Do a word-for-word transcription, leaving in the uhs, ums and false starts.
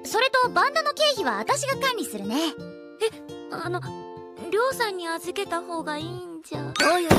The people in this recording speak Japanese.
それとバンドの経費は私が管理するね。 え、あのりょうさんに預けた方がいいんじゃ。 おい